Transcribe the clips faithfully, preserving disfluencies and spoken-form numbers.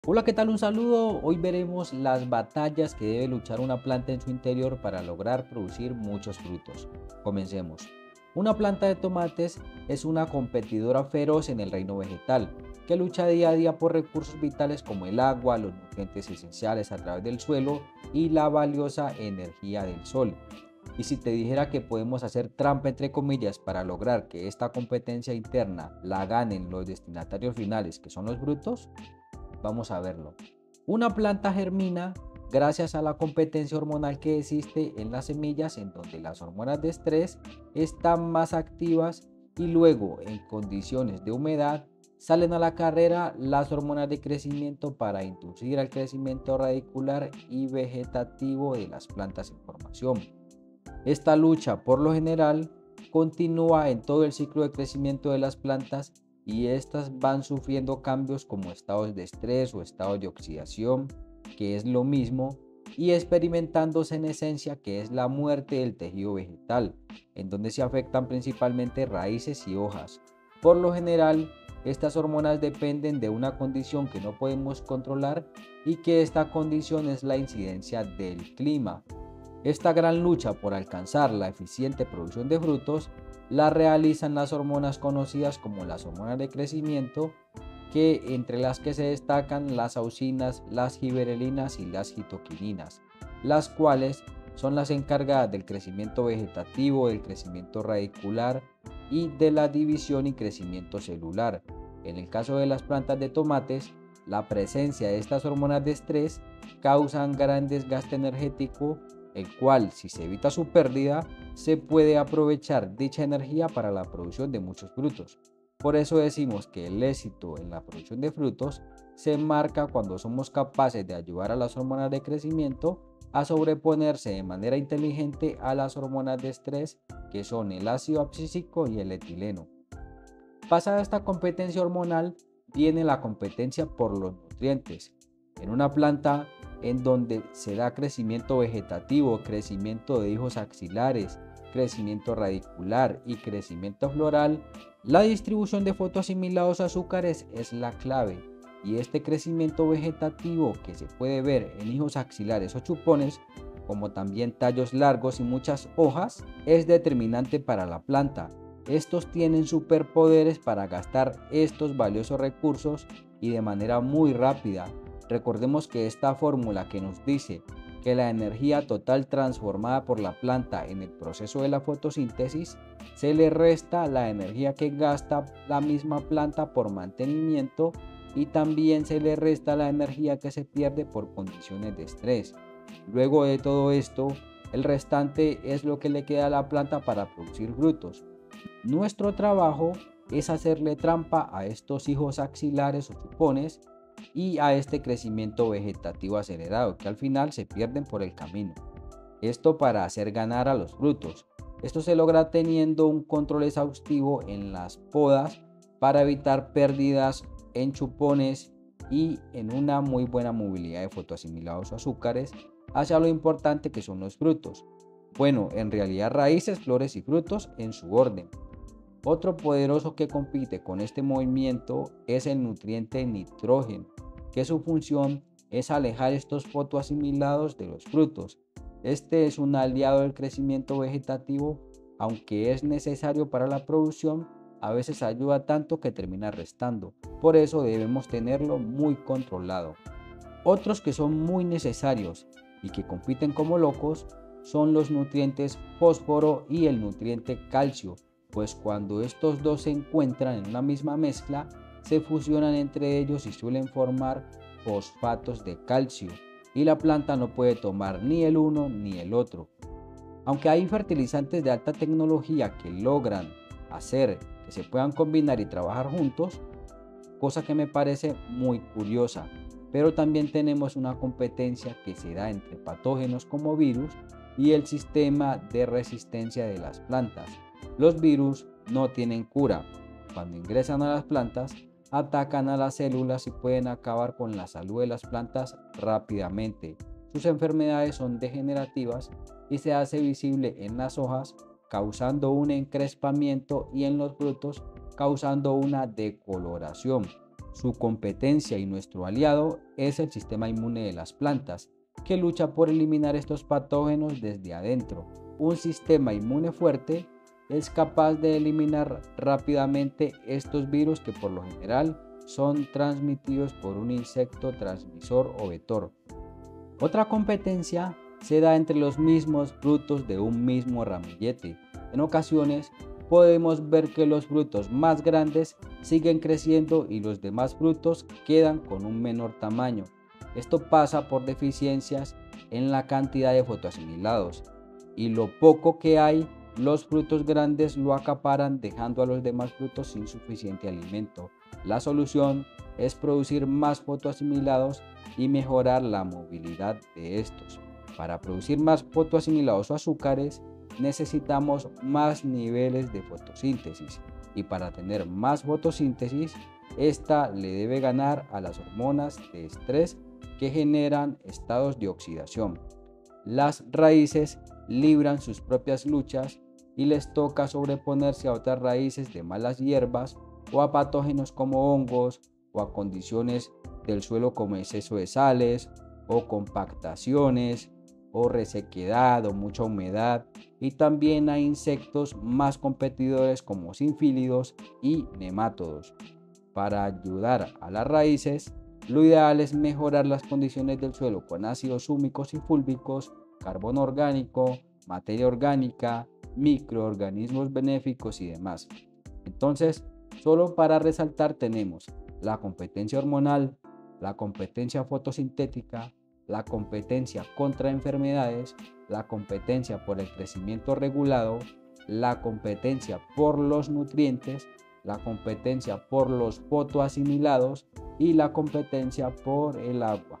Hola, ¿qué tal? Un saludo. Hoy veremos las batallas que debe luchar una planta en su interior para lograr producir muchos frutos. Comencemos. Una planta de tomates es una competidora feroz en el reino vegetal, que lucha día a día por recursos vitales como el agua, los nutrientes esenciales a través del suelo y la valiosa energía del sol. Y si te dijera que podemos hacer trampa entre comillas para lograr que esta competencia interna la ganen los destinatarios finales, que son los frutos, vamos a verlo. Una planta germina gracias a la competencia hormonal que existe en las semillas, en donde las hormonas de estrés están más activas, y luego en condiciones de humedad salen a la carrera las hormonas de crecimiento para inducir el crecimiento radicular y vegetativo de las plantas en formación. Esta lucha, por lo general, continúa en todo el ciclo de crecimiento de las plantas, y estas van sufriendo cambios como estados de estrés o estados de oxidación, que es lo mismo, y experimentándose en esencia, que es la muerte del tejido vegetal, en donde se afectan principalmente raíces y hojas. Por lo general, estas hormonas dependen de una condición que no podemos controlar, y que esta condición es la incidencia del clima. Esta gran lucha por alcanzar la eficiente producción de frutos la realizan las hormonas conocidas como las hormonas de crecimiento, que entre las que se destacan las auxinas, las giberelinas y las citoquininas, las cuales son las encargadas del crecimiento vegetativo, del crecimiento radicular y de la división y crecimiento celular. En el caso de las plantas de tomates, la presencia de estas hormonas de estrés causan gran desgaste energético, el cual, si se evita su pérdida, se puede aprovechar dicha energía para la producción de muchos frutos. Por eso decimos que el éxito en la producción de frutos se marca cuando somos capaces de ayudar a las hormonas de crecimiento a sobreponerse de manera inteligente a las hormonas de estrés, que son el ácido abscísico y el etileno. Pasada esta competencia hormonal, viene la competencia por los nutrientes. En una planta en donde se da crecimiento vegetativo, crecimiento de hijos axilares, crecimiento radicular y crecimiento floral, la distribución de fotoasimilados azúcares es la clave, y este crecimiento vegetativo, que se puede ver en hijos axilares o chupones, como también tallos largos y muchas hojas, es determinante para la planta. Estos tienen superpoderes para gastar estos valiosos recursos, y de manera muy rápida. Recordemos que esta fórmula que nos dice que la energía total transformada por la planta en el proceso de la fotosíntesis se le resta la energía que gasta la misma planta por mantenimiento, y también se le resta la energía que se pierde por condiciones de estrés. Luego de todo esto, el restante es lo que le queda a la planta para producir frutos. Nuestro trabajo es hacerle trampa a estos hijos axilares o chupones y a este crecimiento vegetativo acelerado, que al final se pierden por el camino. Esto para hacer ganar a los frutos. Esto se logra teniendo un control exhaustivo en las podas para evitar pérdidas en chupones, y en una muy buena movilidad de fotoasimilados o azúcares hacia lo importante que son los frutos. Bueno, en realidad raíces, flores y frutos en su orden. Otro poderoso que compite con este movimiento es el nutriente nitrógeno, que su función es alejar estos fotoasimilados de los frutos. Este es un aliado del crecimiento vegetativo, aunque es necesario para la producción, a veces ayuda tanto que termina restando. Por eso debemos tenerlo muy controlado. Otros que son muy necesarios y que compiten como locos son los nutrientes fósforo y el nutriente calcio, pues cuando estos dos se encuentran en una misma mezcla, se fusionan entre ellos y suelen formar fosfatos de calcio, y la planta no puede tomar ni el uno ni el otro. Aunque hay fertilizantes de alta tecnología que logran hacer que se puedan combinar y trabajar juntos, cosa que me parece muy curiosa. Pero también tenemos una competencia que se da entre patógenos como virus y el sistema de resistencia de las plantas. Los virus no tienen cura. Cuando ingresan a las plantas, atacan a las células y pueden acabar con la salud de las plantas rápidamente. Sus enfermedades son degenerativas y se hace visible en las hojas, causando un encrespamiento, y en los frutos, causando una decoloración. Su competencia y nuestro aliado es el sistema inmune de las plantas, que lucha por eliminar estos patógenos desde adentro. Un sistema inmune fuerte es capaz de eliminar rápidamente estos virus que por lo general son transmitidos por un insecto transmisor o vector. Otra competencia se da entre los mismos frutos de un mismo ramillete. En ocasiones podemos ver que los frutos más grandes siguen creciendo y los demás frutos quedan con un menor tamaño. Esto pasa por deficiencias en la cantidad de fotoasimilados, y lo poco que hay, los frutos grandes lo acaparan dejando a los demás frutos sin suficiente alimento. La solución es producir más fotoasimilados y mejorar la movilidad de estos. Para producir más fotoasimilados o azúcares necesitamos más niveles de fotosíntesis, y para tener más fotosíntesis, esta le debe ganar a las hormonas de estrés que generan estados de oxidación. Las raíces libran sus propias luchas y les toca sobreponerse a otras raíces de malas hierbas o a patógenos como hongos, o a condiciones del suelo como exceso de sales o compactaciones o resequedad o mucha humedad, y también hay insectos más competidores como sinfílidos y nemátodos. Para ayudar a las raíces, lo ideal es mejorar las condiciones del suelo con ácidos húmicos y fúlvicos, carbono orgánico, materia orgánica, microorganismos benéficos y demás. Entonces, solo para resaltar, tenemos la competencia hormonal, la competencia fotosintética, la competencia contra enfermedades, la competencia por el crecimiento regulado, la competencia por los nutrientes, la competencia por los fotoasimilados y la competencia por el agua.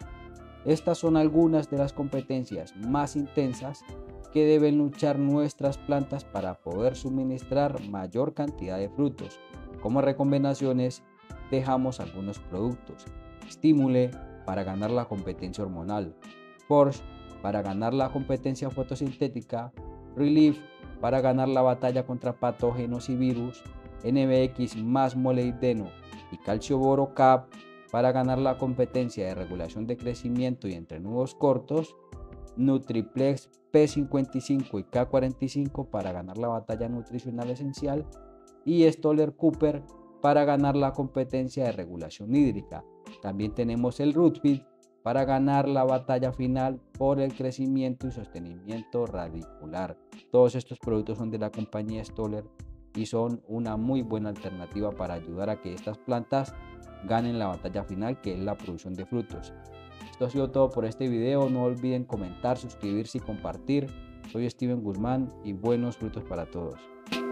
Estas son algunas de las competencias más intensas que deben luchar nuestras plantas para poder suministrar mayor cantidad de frutos. Como recomendaciones dejamos algunos productos: Stimule para ganar la competencia hormonal, Forge para ganar la competencia fotosintética, Relief para ganar la batalla contra patógenos y virus, N B X más molibdeno y calcio boro Cap para ganar la competencia de regulación de crecimiento y entrenudos cortos, Nutriplex P cincuenta y cinco y K cuarenta y cinco para ganar la batalla nutricional esencial, y Stoller Cooper para ganar la competencia de regulación hídrica. También tenemos el Rootfeed para ganar la batalla final por el crecimiento y sostenimiento radicular. Todos estos productos son de la compañía Stoller y son una muy buena alternativa para ayudar a que estas plantas ganen la batalla final, que es la producción de frutos. Esto ha sido todo por este video. No olviden comentar, suscribirse y compartir. Soy Steven Guzmán y buenos frutos para todos.